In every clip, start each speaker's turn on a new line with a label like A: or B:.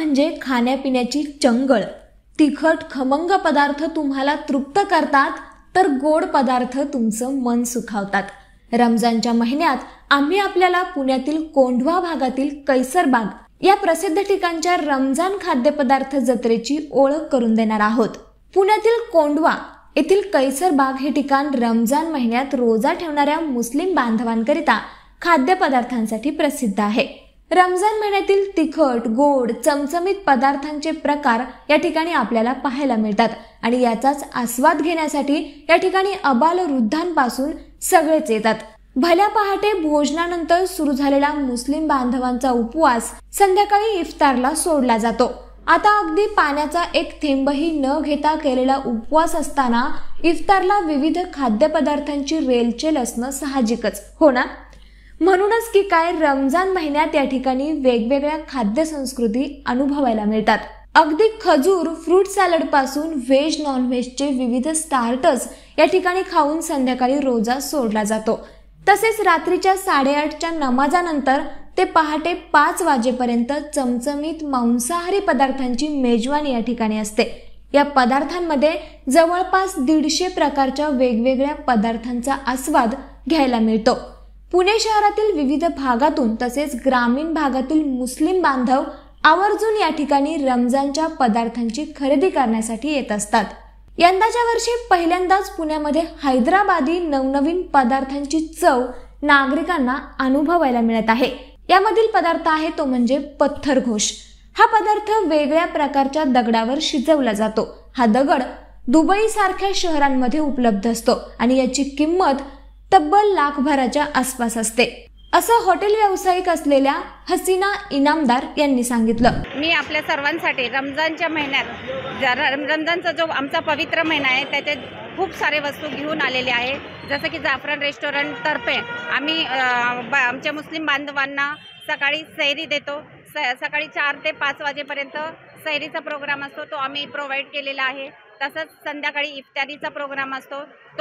A: म्हणजे खाण्यापिण्याची चंगळ। तिखट खमंग पदार्थ तुम्हाला तृप्त करतात, तर गोड पदार्थ तुमचं मन सुखावतात। रमजानच्या महिन्यात आम्ही आपल्याला पुण्यातील कोंढवा भागातील कैसरबाग या प्रसिद्ध ठिकाणच्या रमजान खाद्यपदार्थ जत्रेची ओळख करून देणार आहोत। पुण्यातील कोंढवा येथील कैसरबाग हे ठिकाण रमजान महिन्यात रोजा ठेवणाऱ्या मुस्लिम बांधवांकरिता खाद्यपदार्थांसाठी प्रसिद्ध आहे। रमजान महिन्यातील तिखट, गोड, चमचमीत पदार्थांचे प्रकार या ठिकाणी आपल्याला पाहायला मिळतात आणि याचाच आस्वाद घेण्यासाठी या ठिकाणी अबालवृद्धांपासून सगळेच येतात। भल्या पहाटे भोजनानंतर सुरू झालेला मुस्लिम बांधवांचा उपवास संध्याकाळी इफ्तारला सोडला जातो। आता अगदी पाण्याचा एक थेंबही न घेता केलेला उपवास असताना इफ्तारला विविध खाद्यपदार्थांची रेलचेल असणं साहजिकच हो ना। म्हणूनच की काय रमजान महिन्यात या ठिकाणी वेगवेगळ्या खाद्य संस्कृती अनुभवायला मिळतात। अगदी खजूर, फ्रूट सॅलड पासून व्हेज नॉन व्हेजचे विविध स्टार्टर्स या ठिकाणी खाऊन संध्याकाळी रोजा सोडला जातो। तसेच रात्रीच्या 8:30च्या नमाजानंतर ते पहाटे 5 वाजेपर्यंत चमचमीत मांसाहारी पदार्थांची मेजवानी या ठिकाणी असते। या पदार्थांमध्ये जवळपास 150 प्रकारच्या वेगवेगळ्या पदार्थांचा आस्वाद घ्यायला मिळतो। पुणे शहरातील विविध भागातून तसेच ग्रामीण भागातील मुस्लिम बांधव आवर्जून या ठिकाणी रमजानच्या पदार्थांची खरेदी करण्यासाठी येत असतात। यंदाच्या वर्षी पहिल्यांदाच पुण्यामध्ये हैदराबादी नवनवीन पदार्थांची चव नागरिकांना अनुभवायला मिळत आहे। यामधील पदार्थ आहे तो म्हणजे पत्थरघोष। हा पदार्थ वेगळ्या प्रकारच्या दगडावर शिजवला जातो। हा दगड दुबई सारख्या शहरांमध्ये उपलब्ध असतो आणि याची किंमत तब्बल लाखभराच्या आसपास असते, असं हॉटेल व्यावसायिक असलेल्या हसीना इनामदार यांनी सांगितलं।
B: मी आपल्या सर्वांसाठी रमजानच्या महिन्यात रमजानचा जो आमचा पवित्र महिना आहे त्याच्यात खूप सारे वस्तू घेऊन आलेले आहे। जसं की जाफरान रेस्टॉरंट तर्फे आम्ही आमच्या मुस्लिम बांधवांना सकाळी सैरी देतो। सकाळी 4 ते 5 वाजेपर्यंत सैरीचा प्रोग्राम असतो, तो आम्ही प्रोव्हाइड केलेला आहे। तसंच संध्याकाळी इफ्तारीचा प्रोग्राम असतो, तो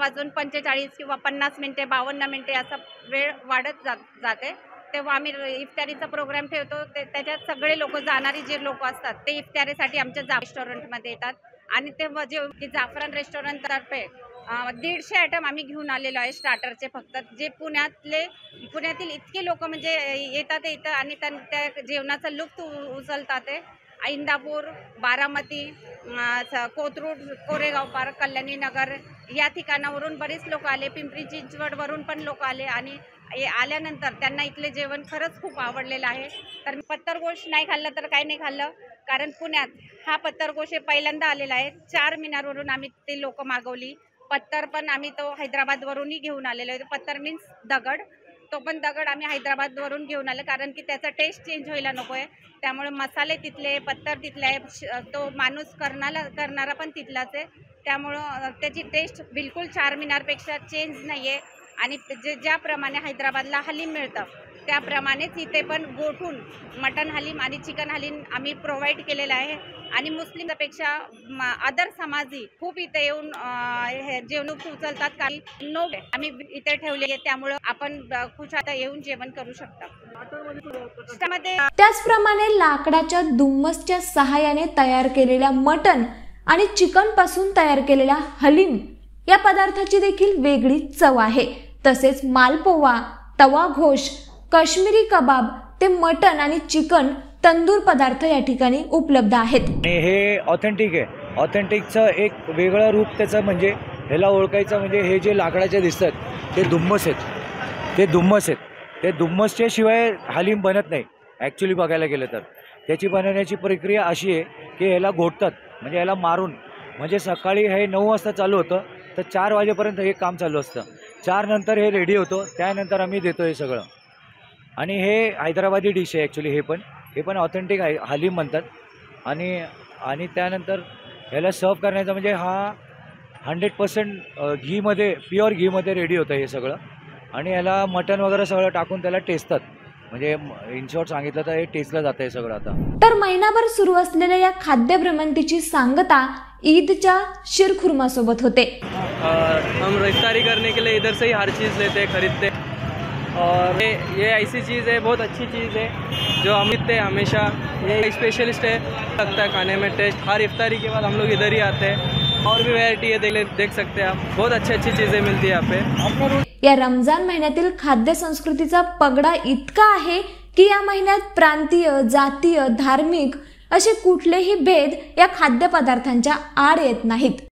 B: 6:45 किंवा 50 मिनिटे 52 मिनिटे असा वेळ वाढत जाते। तेव्हा आम्ही इफ्तारीचा प्रोग्राम ठेवतो। त्याच्यात सगळे लोक जाणारी जे लोक असतात ते इफ्तारीसाठी आमच्या रेस्टॉरंटमध्ये येतात आणि तेव्हा जे जाफरान रेस्टॉरंटतर्फे 150 आयटम आम्ही घेऊन आलेलो आहे स्टार्टरचे। फक्त जे पुण्यातील इतके लोक म्हणजे येतात आणि त्या जेवणाचा लुत्फ उचलतात। इंदापूर, बारामती, कोथरूड, कोरेगाव पार्क, कल्याणी नगर या ठिकाणावरून बरेच लोक आले। पिंपरी चिंचवडवरून पण लोक आले आणि आल्यानंतर त्यांना इथले जेवण खरंच खूप आवडलेलं आहे। तर पत्थरघोष नाही खाल्लं तर काही नाही खाल्लं, कारण पुण्यात हा पत्थरघोष पहिल्यांदा आलेला आहे। 4 मीनारवरून आम्ही ते लोक मागवली। पत्थर पण आम्ही तो हैदराबादवरूनही घेऊन आलेलो आहे। पत्थर मीन्स दगड, तो पण दगड आम्ही हैदराबादवरून घेऊन आले, कारण की त्याचा टेस्ट चेंज व्हायला नको आहे। त्यामुळे मसाले तिथले, पत्थर तिथले आहे, तो माणूस करणारा पण तिथलाच आहे। त्यामुळं त्याची टेस्ट बिलकुल 4 मीनारपेक्षा चेंज नाही आहे। आणि ज्याप्रमाणे हैदराबादला हलीम मिळतं त्याप्रमाणेच इथे पण गोठून मटन हलीम आणि चिकन हलीम आम्ही प्रोव्हाइड केलेलं आहे। आणि मुस्लिमपेक्षा अदर समाजी खूप इथे येऊन जेवण उचलतात, कारण आम्ही इथे ठेवले आहे, त्यामुळं आपण खुश आता येऊन जेवण करू शकता।
A: त्याचप्रमाणे लाकडाच्या दुम्मसच्या सहाय्याने तयार केलेल्या मटन आणि चिकन पासून तयार केलेला हलीम या पदार्थाची देखील वेगळी चव आहे। तसेच मालपोवा, तवा घोष, काश्मीरी कबाब ते मटन आणि चिकन तंदूर पदार्थ या ठिकाणी उपलब्ध आहेत।
C: हे ऑथेंटिक आहे। ऑथेंटिकचं एक वेगळं रूप त्याचं म्हणजे ह्याला ओळखायचं म्हणजे हे जे लाकडाचे दिसतात ते दुम्मस आहेत। ते दुम्मसच्या शिवाय हलीम बनत नाही ॲक्च्युली बघायला गेलं तर। त्याची बनवण्याची प्रक्रिया अशी आहे की ह्याला घोटतात, म्हणजे ह्याला मारून, म्हणजे सकाळी हे 9 वाजता चालू होतं तर 4 वाजेपर्यंत हे काम चालू असतं। 4 नंतर हे रेडी होतं, त्यानंतर आम्ही देतो हे सगळं। आणि हे हैदराबादी डिश आहे ॲक्च्युली। हे पण ऑथेंटिक हलीम म्हणतात। आणि त्यानंतर ह्याला सर्व करण्याचं म्हणजे हा 100% घीमध्ये, प्युअर घीमध्ये रेडी होतं हे सगळं। आणि याला मटन वगैरे सगळं टाकून त्याला टेस्टतात, म्हणजे इन शॉर्ट सांगितलं तर हे टेस्टलं जातं हे सगळं आता।
A: तर महिनाभर सुरू असलेल्या या खाद्य भ्रमंतीची सांगता ईदच्या शिरखुर्मा सोबत होते।
D: हम इफ्तारी करने के लिए इधर से ही हर चीज़ लेते खरीदते, और ये ऐसी चीज़ है, बहुत अच्छी चीज़ है। जो हम इतने हमेशा ये स्पेशलिस्ट है, लगता है खाने में टेस्ट। हर इफ्तारी के बाद हम लोग इधर ही आते हैं। और भी वैरायटी है, देख सकते हैं आप, बहुत अच्छी अच्छी चीज़ें मिलती है यहाँ पे।
A: या रमजान महिन्यातील खाद्य संस्कृतीचा पगडा इतका आहे की या महिन्यात प्रांतीय, जातीय, धार्मिक असे कुठलेही भेद या खाद्यपदार्थांच्या आड येत नाहीत।